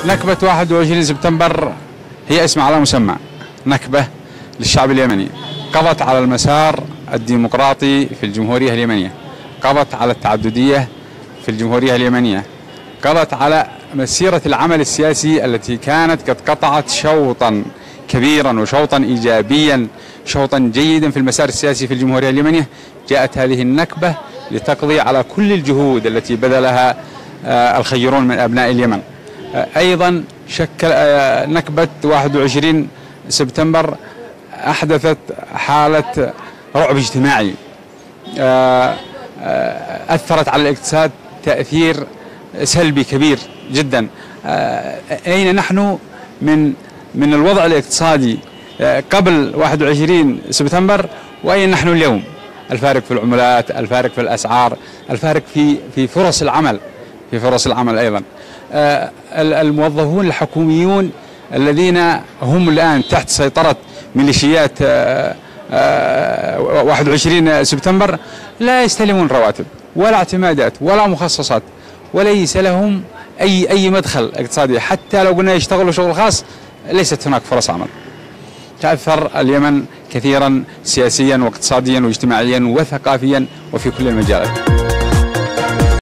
نكبة 21 سبتمبر هي اسم على مسمى، نكبة للشعب اليمني، قضت على المسار الديمقراطي في الجمهورية اليمنية، قضت على التعددية في الجمهورية اليمنية، قضت على مسيرة العمل السياسي التي كانت قد قطعت شوطا كبيرا وشوطا إيجابيا، شوطا جيدا في المسار السياسي في الجمهورية اليمنية. جاءت هذه النكبة لتقضي على كل الجهود التي بذلها الخيرون من أبناء اليمن. أيضا شكل نكبة 21 سبتمبر أحدثت حالة رعب اجتماعي أثرت على الاقتصاد تأثير سلبي كبير جدا. أين نحن من الوضع الاقتصادي قبل 21 سبتمبر وأين نحن اليوم؟ الفارق في العملات، الفارق في الأسعار، الفارق في فرص العمل، في فرص العمل أيضا. الموظفون الحكوميون الذين هم الآن تحت سيطرة ميليشيات 21 سبتمبر لا يستلمون رواتب ولا اعتمادات ولا مخصصات، وليس لهم أي مدخل اقتصادي، حتى لو قلنا يشتغلوا شغل خاص ليست هناك فرص عمل. تأثر اليمن كثيرا سياسيا واقتصاديا واجتماعيا وثقافيا وفي كل المجالات.